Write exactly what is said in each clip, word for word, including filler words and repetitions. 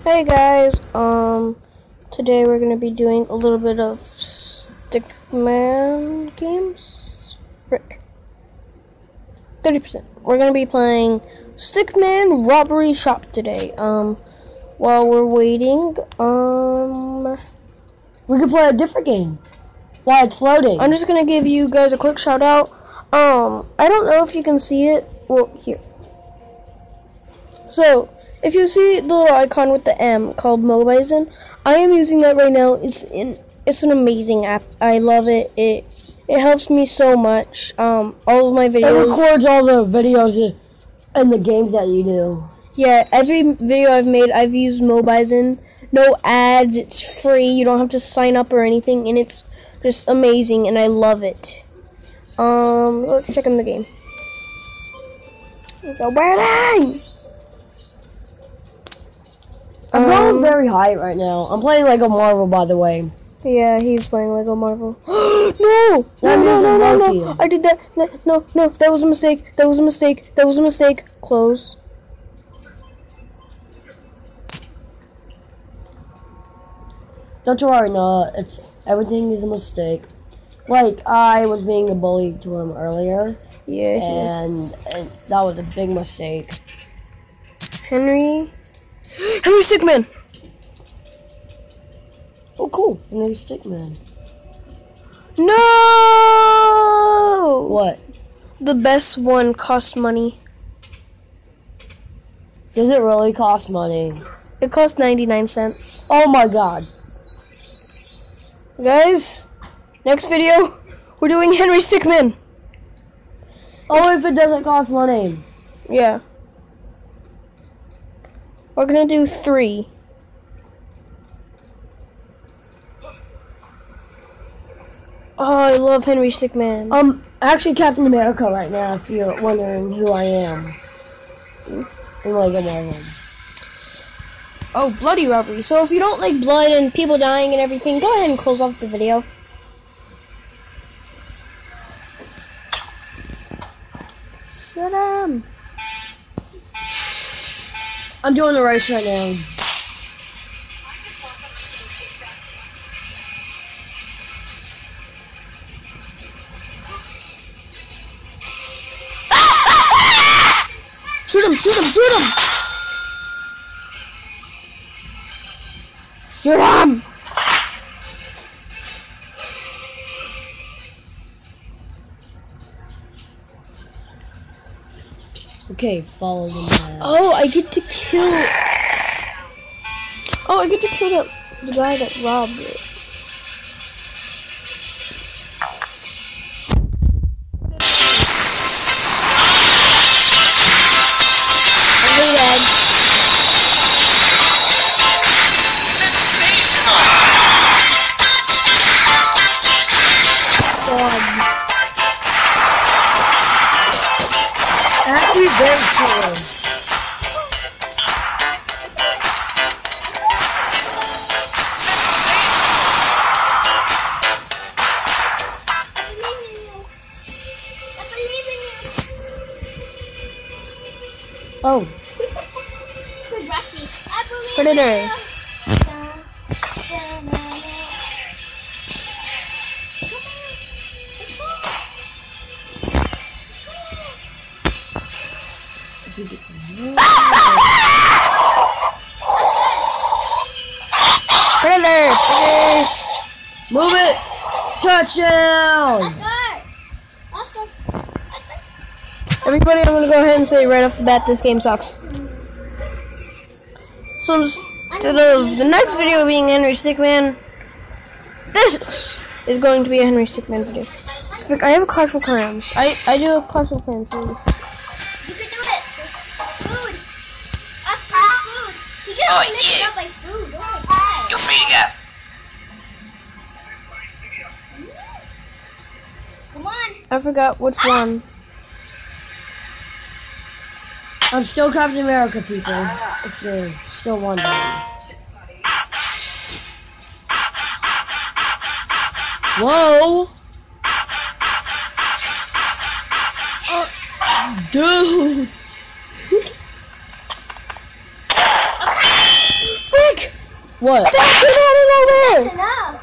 Hey guys, um, today we're gonna be doing a little bit of Stickman games. Frick. thirty percent. We're gonna be playing Stickman Robbery Shop today. Um, while we're waiting, um, we can play a different game while it's loading. I'm just gonna give you guys a quick shout out. Um, I don't know if you can see it. Well, here. So, if you see the little icon with the M called Mobizen, I am using that right now. It's in, it's an amazing app. I love it. It it helps me so much. Um, all of my videos. It records all the videos and the games that you do. Yeah, every video I've made, I've used Mobizen. No ads. It's free. You don't have to sign up or anything, and it's just amazing, and I love it. Um, let's check in the game. Let's go burning. I'm going Um, very high right now. I'm playing Lego Marvel, by the way. Yeah, he's playing Lego Marvel. no! No, That no, no, no, means no. I did that. No, no, no. That was a mistake. That was a mistake. That was a mistake. Close. Don't you worry, no. It's everything is a mistake. Like I was being a bully to him earlier. Yeah, he and, and that was a big mistake. Henry. Henry Stickman! Oh, cool. Henry Stickman. No! What? The best one costs money. Does it really cost money? It costs ninety-nine cents. Oh my god. Guys, next video, we're doing Henry Stickman. Oh, if it doesn't cost money. Yeah. We're gonna do three. Oh, I love Henry Stickman. Um, actually Captain America right now, if you're wondering who I am. In Lego Marvel. Oh, bloody robbery. So if you don't like blood and people dying and everything, go ahead and close off the video. Shut up. I'm doing the race right now. Shoot him, shoot him, shoot him! Shoot him! Okay, follow the man. Oh, I get to kill... Oh, I get to kill the, the guy that robbed it. I'm really dead. God. I have to be very cool. Oh. Predator. Predator. Move it! Touchdown! Everybody, I'm gonna go ahead and say right off the bat, this game sucks. So instead of the next video being Henry Stickman, this is going to be a Henry Stickman video. Frick, I have a Clash of Clans. I I do a Clash of Clans series. You can do it. It's food. Ask for food. You can Oh, only lift yeah. it up by food. Oh my god. You're free to go. Come on. I forgot which one. I'm still Captain America, people. If you're still wondering. Whoa! Uh, dude! Okay. What? Get out of nowhere! Enough.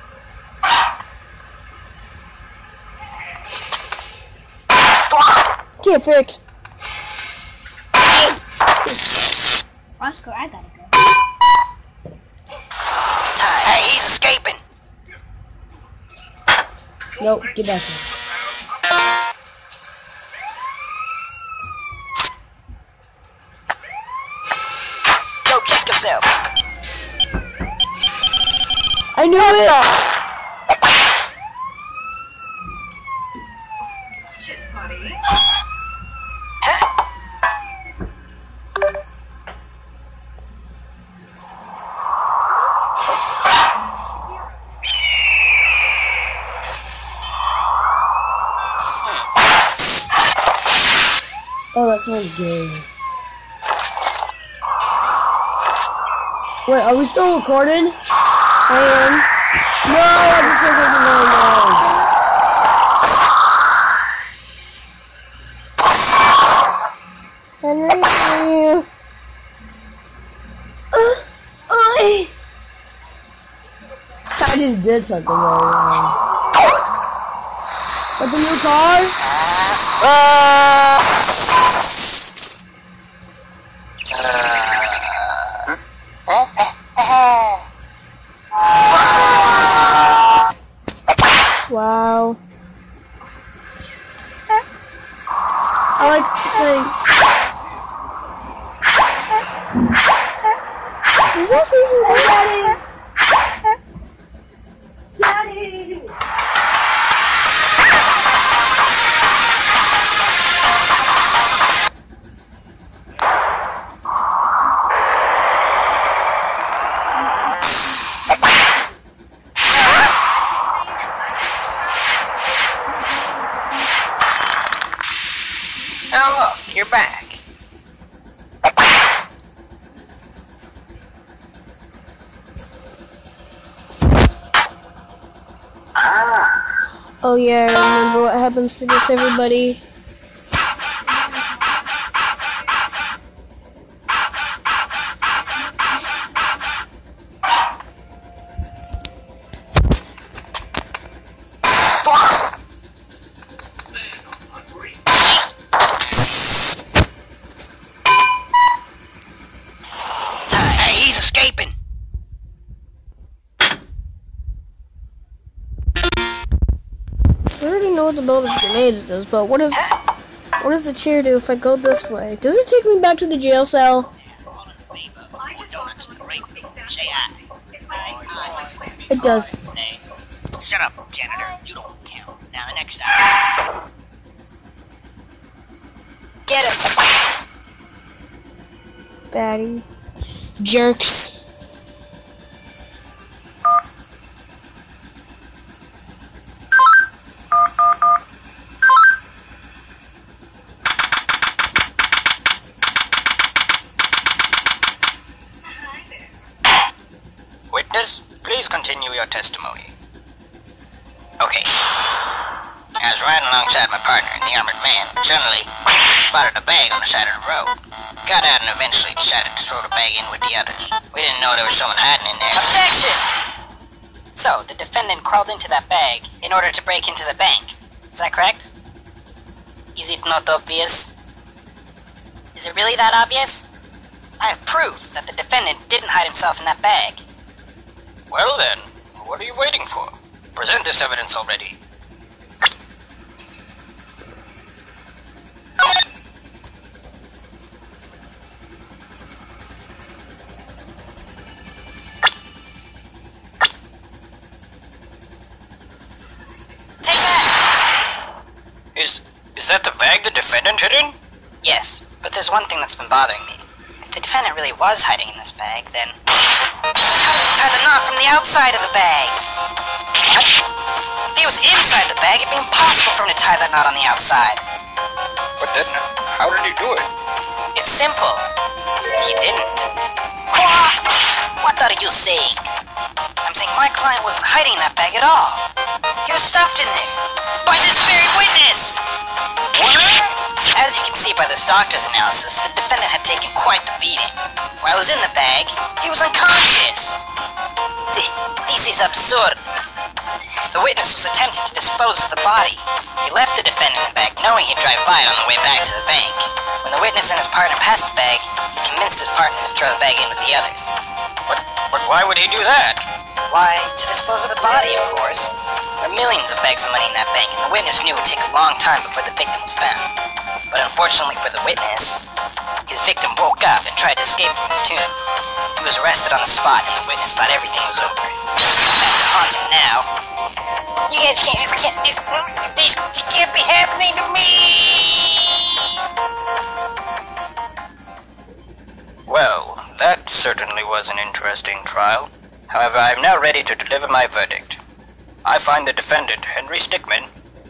Get fixed. Oscar, I gotta go. Hey, he's escaping. Nope, get back here. Go check yourself. I knew it! Oh, that sounds gay. Wait, are we still recording? I am. No, I just said something going on. Henry. Uh, I. I just did something wrong. What's the new car? Wow. I like saying. Does that season Daddy? Daddy! Oh, look, you're back. Oh yeah, I remember what happens to this, everybody. Hey, he's escaping. I already know what the build of grenades does, but what does what does the chair do if I go this way? Does it take me back to the jail cell? It does. Hey, shut up, janitor. You don't count. Now the next time. Get him. Batty. Jerks. Witness, please continue your testimony. Okay. I was riding alongside my partner, the armored man. Suddenly, spotted a bag on the side of the road. Got out and eventually decided to throw the bag in with the others. We didn't know there was someone hiding in there. Objection! So, the defendant crawled into that bag in order to break into the bank. Is that correct? Is it not obvious? Is it really that obvious? I have proof that the defendant didn't hide himself in that bag. Well then, what are you waiting for? Present this evidence already. Take that! Is, is that the bag the defendant hid in? Yes, but there's one thing that's been bothering me. If the defendant really was hiding in this bag, then how did he tie the knot from the outside of the bag? What? If he was inside the bag, it'd be impossible for him to tie that knot on the outside. But then, how did he do it? It's simple. He didn't. What? What are you saying? I'm saying my client wasn't hiding in that bag at all. He was stuffed in there. By this very witness! What? As As you can see by this doctor's analysis, the defendant had taken quite the beating. While he was in the bag, he was unconscious. Th- This is absurd. The witness was attempting to dispose of the body. He left the defendant in the bag knowing he'd drive by it on the way back to the bank. When the witness and his partner passed the bag, he convinced his partner to throw the bag in with the others. But, but why would he do that? Why, to dispose of the body, of course. There are millions of bags of money in that bank, and the witness knew it would take a long time before the victim was found. But unfortunately for the witness, his victim woke up and tried to escape from his tomb. He was arrested on the spot, and the witness thought everything was over. He's come back to haunt him now. You guys can't, this can't, this, this, this can't be happening to me! Well, that certainly was an interesting trial. However, I am now ready to deliver my verdict. I find the defendant, Henry Stickmin,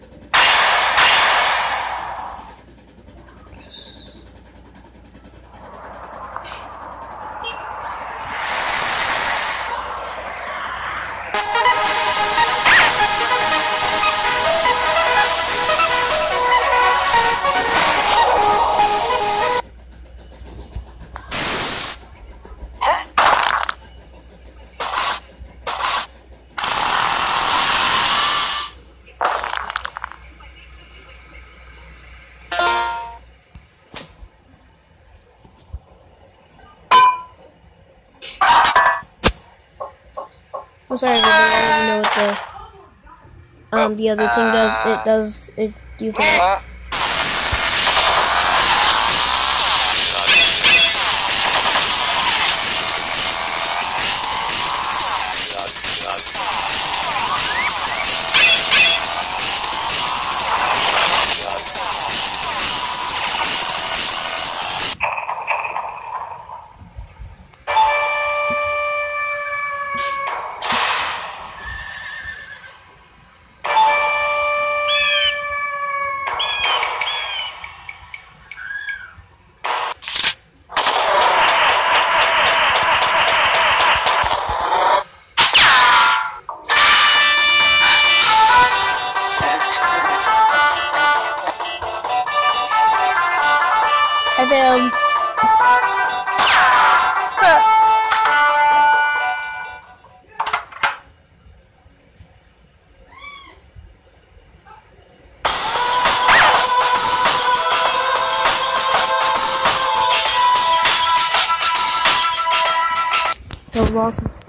I'm sorry, everybody. I don't even know what the um the other thing does. It does it. You forget. I failed. That was awesome.